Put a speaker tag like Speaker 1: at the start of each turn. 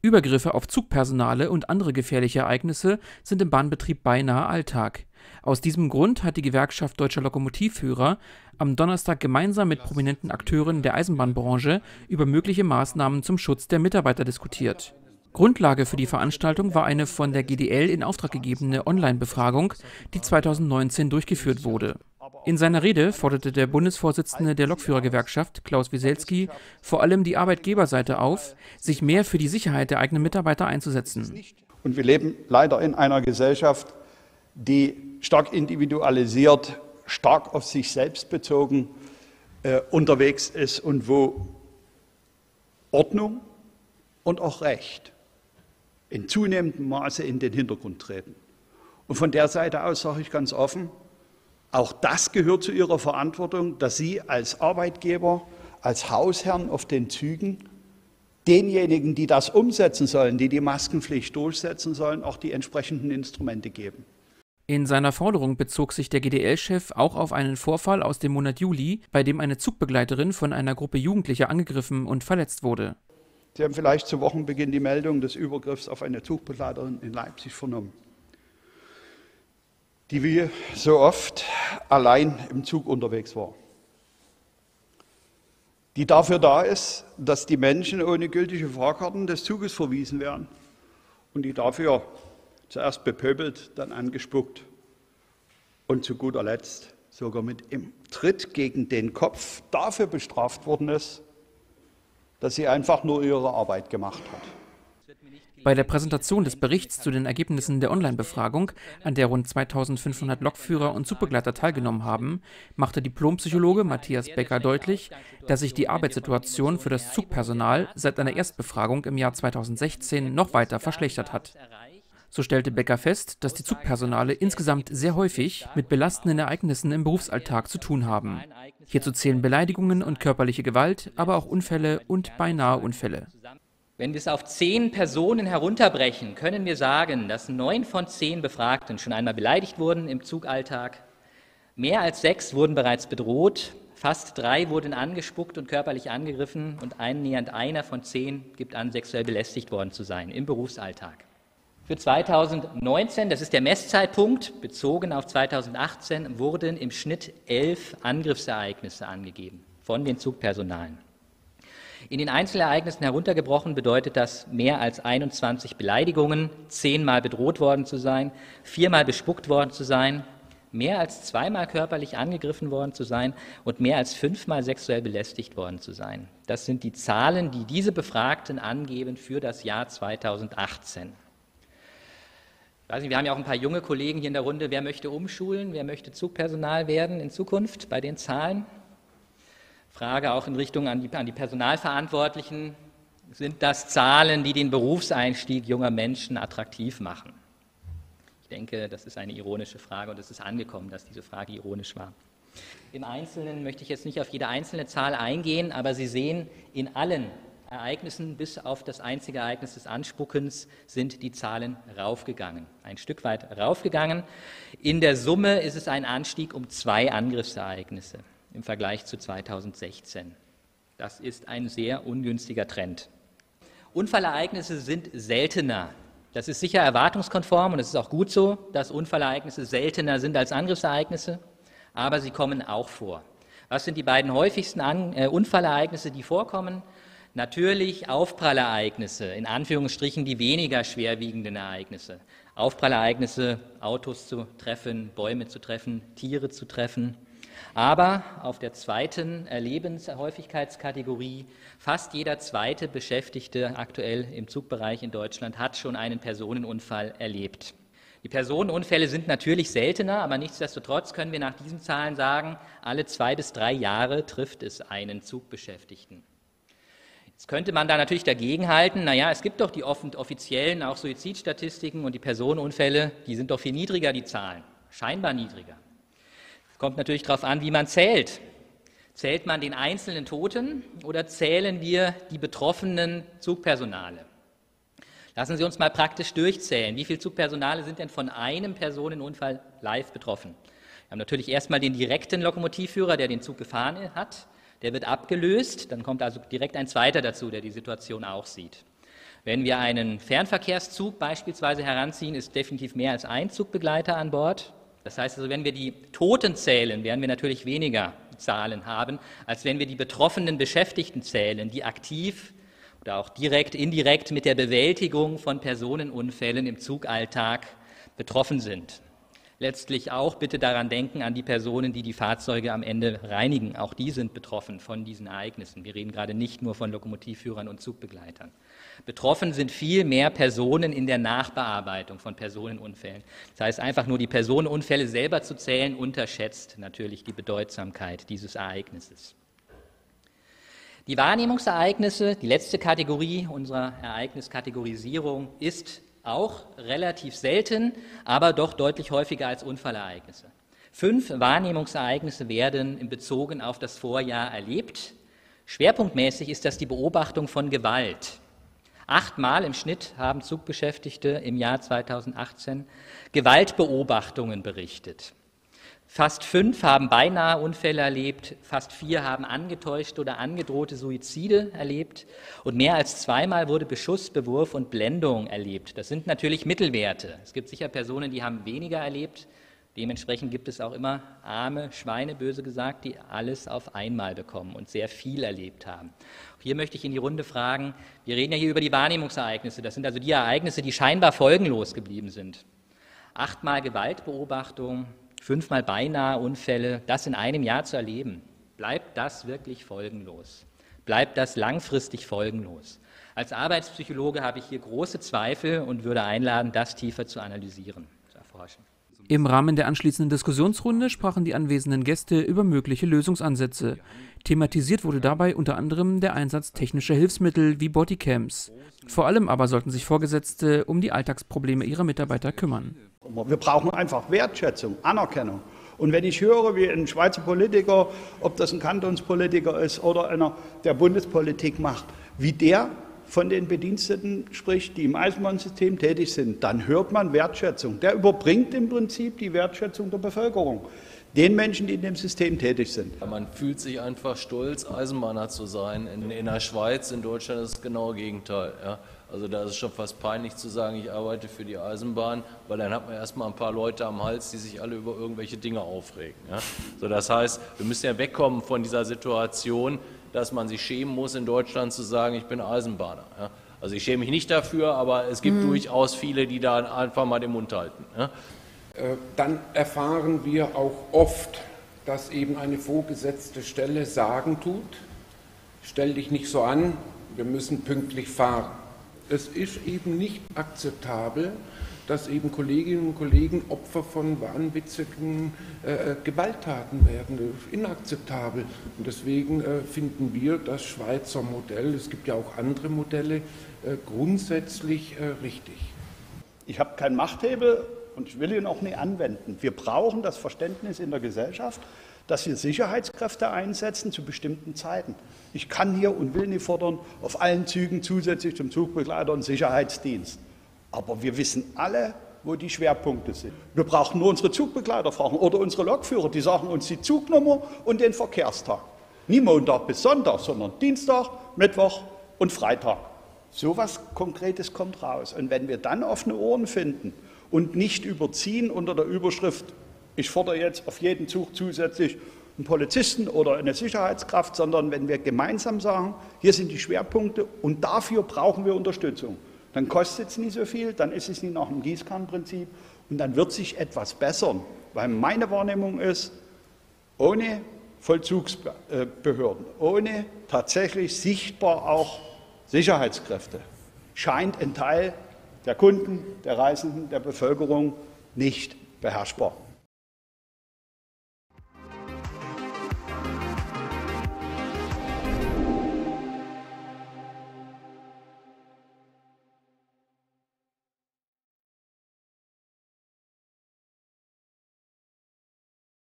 Speaker 1: Übergriffe auf Zugpersonale und andere gefährliche Ereignisse sind im Bahnbetrieb beinahe Alltag. Aus diesem Grund hat die Gewerkschaft Deutscher Lokomotivführer am Donnerstag gemeinsam mit prominenten Akteuren der Eisenbahnbranche über mögliche Maßnahmen zum Schutz der Mitarbeiter diskutiert. Grundlage für die Veranstaltung war eine von der GDL in Auftrag gegebene Online-Befragung, die 2019 durchgeführt wurde. In seiner Rede forderte der Bundesvorsitzende der Lokführergewerkschaft, Klaus Wieselski, vor allem die Arbeitgeberseite auf, sich mehr für die Sicherheit der eigenen Mitarbeiter einzusetzen.
Speaker 2: Und wir leben leider in einer Gesellschaft, die stark individualisiert, stark auf sich selbst bezogen unterwegs ist und wo Ordnung und auch Recht in zunehmendem Maße in den Hintergrund treten. Und von der Seite aus sage ich ganz offen, auch das gehört zu Ihrer Verantwortung, dass Sie als Arbeitgeber, als Hausherrn auf den Zügen denjenigen, die das umsetzen sollen, die die Maskenpflicht durchsetzen sollen, auch die entsprechenden Instrumente geben.
Speaker 1: In seiner Forderung bezog sich der GDL-Chef auch auf einen Vorfall aus dem Monat Juli, bei dem eine Zugbegleiterin von einer Gruppe Jugendlicher angegriffen und verletzt wurde.
Speaker 2: Sie haben vielleicht zu Wochenbeginn die Meldung des Übergriffs auf eine Zugbegleiterin in Leipzig vernommen, die wie so oft allein im Zug unterwegs war, die dafür da ist, dass die Menschen ohne gültige Fahrkarten des Zuges verwiesen werden und die dafür zuerst bepöbelt, dann angespuckt und zu guter Letzt sogar mit dem Tritt gegen den Kopf dafür bestraft worden ist, dass sie einfach nur ihre Arbeit gemacht hat.
Speaker 1: Bei der Präsentation des Berichts zu den Ergebnissen der Online-Befragung, an der rund 2500 Lokführer und Zugbegleiter teilgenommen haben, machte Diplompsychologe Matthias Becker deutlich, dass sich die Arbeitssituation für das Zugpersonal seit einer Erstbefragung im Jahr 2016 noch weiter verschlechtert hat. So stellte Becker fest, dass die Zugpersonale insgesamt sehr häufig mit belastenden Ereignissen im Berufsalltag zu tun haben. Hierzu zählen Beleidigungen und körperliche Gewalt, aber auch Unfälle und beinahe Unfälle.
Speaker 3: Wenn wir es auf 10 Personen herunterbrechen, können wir sagen, dass 9 von 10 Befragten schon einmal beleidigt wurden im Zugalltag. Mehr als 6 wurden bereits bedroht, fast 3 wurden angespuckt und körperlich angegriffen und annähernd einer von 10 gibt an, sexuell belästigt worden zu sein im Berufsalltag. Für 2019, das ist der Messzeitpunkt, bezogen auf 2018, wurden im Schnitt 11 Angriffsereignisse angegeben von den Zugpersonalen. In den Einzelereignissen heruntergebrochen bedeutet das mehr als 21 Beleidigungen, 10-mal bedroht worden zu sein, 4-mal bespuckt worden zu sein, mehr als 2-mal körperlich angegriffen worden zu sein und mehr als 5-mal sexuell belästigt worden zu sein. Das sind die Zahlen, die diese Befragten angeben für das Jahr 2018. Ich weiß nicht, wir haben ja auch ein paar junge Kollegen hier in der Runde. Wer möchte umschulen? Wer möchte Zugpersonal werden in Zukunft bei den Zahlen? Frage auch in Richtung an die Personalverantwortlichen. Sind das Zahlen, die den Berufseinstieg junger Menschen attraktiv machen? Ich denke, das ist eine ironische Frage und es ist angekommen, dass diese Frage ironisch war. Im Einzelnen möchte ich jetzt nicht auf jede einzelne Zahl eingehen, aber Sie sehen, in allen Ereignissen bis auf das einzige Ereignis des Anspuckens sind die Zahlen raufgegangen, ein Stück weit raufgegangen. In der Summe ist es ein Anstieg um 2 Angriffsereignisse im Vergleich zu 2016. Das ist ein sehr ungünstiger Trend. Unfallereignisse sind seltener. Das ist sicher erwartungskonform und es ist auch gut so, dass Unfallereignisse seltener sind als Angriffsereignisse, aber sie kommen auch vor. Was sind die beiden häufigsten Unfallereignisse, die vorkommen? Natürlich Aufprallereignisse, in Anführungsstrichen die weniger schwerwiegenden Ereignisse. Aufprallereignisse, Autos zu treffen, Bäume zu treffen, Tiere zu treffen. Aber auf der zweiten Lebenshäufigkeitskategorie, fast jeder zweite Beschäftigte aktuell im Zugbereich in Deutschland hat schon einen Personenunfall erlebt. Die Personenunfälle sind natürlich seltener, aber nichtsdestotrotz können wir nach diesen Zahlen sagen, alle 2 bis 3 Jahre trifft es einen Zugbeschäftigten. Jetzt könnte man da natürlich dagegenhalten, naja, es gibt doch die offiziellen auch Suizidstatistiken und die Personenunfälle, die sind doch viel niedriger, die Zahlen, scheinbar niedriger. Es kommt natürlich darauf an, wie man zählt. Zählt man den einzelnen Toten oder zählen wir die betroffenen Zugpersonale? Lassen Sie uns mal praktisch durchzählen. Wie viele Zugpersonale sind denn von einem Personenunfall live betroffen? Wir haben natürlich erstmal den direkten Lokomotivführer, der den Zug gefahren hat. Der wird abgelöst, dann kommt also direkt ein zweiter dazu, der die Situation auch sieht. Wenn wir einen Fernverkehrszug beispielsweise heranziehen, ist definitiv mehr als ein Zugbegleiter an Bord. Das heißt also, wenn wir die Toten zählen, werden wir natürlich weniger Zahlen haben, als wenn wir die betroffenen Beschäftigten zählen, die aktiv oder auch direkt, indirekt mit der Bewältigung von Personenunfällen im Zugalltag betroffen sind. Letztlich auch bitte daran denken, an die Personen, die die Fahrzeuge am Ende reinigen. Auch die sind betroffen von diesen Ereignissen. Wir reden gerade nicht nur von Lokomotivführern und Zugbegleitern. Betroffen sind viel mehr Personen in der Nachbearbeitung von Personenunfällen. Das heißt, einfach nur die Personenunfälle selber zu zählen, unterschätzt natürlich die Bedeutsamkeit dieses Ereignisses. Die Wahrnehmungsereignisse, die letzte Kategorie unserer Ereigniskategorisierung, ist auch relativ selten, aber doch deutlich häufiger als Unfallereignisse. 5 Wahrnehmungsereignisse werden bezogen auf das Vorjahr erlebt. Schwerpunktmäßig ist das die Beobachtung von Gewalt. 8 Mal im Schnitt haben Zugbeschäftigte im Jahr 2018 Gewaltbeobachtungen berichtet. Fast 5 haben beinahe Unfälle erlebt, fast 4 haben angetäuschte oder angedrohte Suizide erlebt und mehr als 2-mal wurde Beschuss, Bewurf und Blendung erlebt. Das sind natürlich Mittelwerte. Es gibt sicher Personen, die haben weniger erlebt. Dementsprechend gibt es auch immer arme Schweine, böse gesagt, die alles auf einmal bekommen und sehr viel erlebt haben. Auch hier möchte ich in die Runde fragen, wir reden ja hier über die Wahrnehmungsereignisse. Das sind also die Ereignisse, die scheinbar folgenlos geblieben sind. 8-mal Gewaltbeobachtung, 5-mal beinahe Unfälle, das in einem Jahr zu erleben, bleibt das wirklich folgenlos? Bleibt das langfristig folgenlos? Als Arbeitspsychologe habe ich hier große Zweifel und würde einladen, das tiefer zu analysieren, zu erforschen.
Speaker 1: Im Rahmen der anschließenden Diskussionsrunde sprachen die anwesenden Gäste über mögliche Lösungsansätze. Thematisiert wurde dabei unter anderem der Einsatz technischer Hilfsmittel wie Bodycams. Vor allem aber sollten sich Vorgesetzte um die Alltagsprobleme ihrer Mitarbeiter kümmern.
Speaker 2: Wir brauchen einfach Wertschätzung, Anerkennung. Und wenn ich höre, wie ein Schweizer Politiker, ob das ein Kantonspolitiker ist oder einer, der Bundespolitik macht, wie der von den Bediensteten spricht, die im Eisenbahnsystem tätig sind, dann hört man Wertschätzung. Der überbringt im Prinzip die Wertschätzung der Bevölkerung, den Menschen, die in dem System tätig sind.
Speaker 4: Man fühlt sich einfach stolz, Eisenbahner zu sein. In der Schweiz, in Deutschland ist das genaue Gegenteil. Ja. Also da ist es schon fast peinlich zu sagen, ich arbeite für die Eisenbahn, weil dann hat man erstmal ein paar Leute am Hals, die sich alle über irgendwelche Dinge aufregen. Ja. So, das heißt, wir müssen ja wegkommen von dieser Situation, dass man sich schämen muss, in Deutschland zu sagen, ich bin Eisenbahner. Ja. Also ich schäme mich nicht dafür, aber es gibt durchaus viele, die da einfach mal den Mund halten. Ja.
Speaker 5: Dann erfahren wir auch oft, dass eben eine vorgesetzte Stelle sagen tut, stell dich nicht so an, wir müssen pünktlich fahren. Es ist eben nicht akzeptabel, dass eben Kolleginnen und Kollegen Opfer von wahnwitzigen Gewalttaten werden. Das ist inakzeptabel. Und deswegen finden wir das Schweizer Modell, es gibt ja auch andere Modelle, grundsätzlich richtig.
Speaker 2: Ich habe keinen Machthebel und ich will ihn auch nicht anwenden. Wir brauchen das Verständnis in der Gesellschaft, dass wir Sicherheitskräfte einsetzen zu bestimmten Zeiten. Ich kann hier und will nicht fordern, auf allen Zügen zusätzlich zum Zugbegleiter einen Sicherheitsdienst. Aber wir wissen alle, wo die Schwerpunkte sind. Wir brauchen nur unsere Zugbegleiter fragen oder unsere Lokführer, die sagen uns die Zugnummer und den Verkehrstag. Nie Montag bis Sonntag, sondern Dienstag, Mittwoch und Freitag. So etwas Konkretes kommt raus. Und wenn wir dann offene Ohren finden und nicht überziehen unter der Überschrift, ich fordere jetzt auf jeden Zug zusätzlich einen Polizisten oder eine Sicherheitskraft, sondern wenn wir gemeinsam sagen, hier sind die Schwerpunkte und dafür brauchen wir Unterstützung, dann kostet es nicht so viel, dann ist es nicht nach dem Gießkannenprinzip und dann wird sich etwas bessern. Weil meine Wahrnehmung ist, ohne Vollzugsbehörden, ohne tatsächlich sichtbar auch Sicherheitskräfte, scheint ein Teil der Kunden, der Reisenden, der Bevölkerung nicht beherrschbar.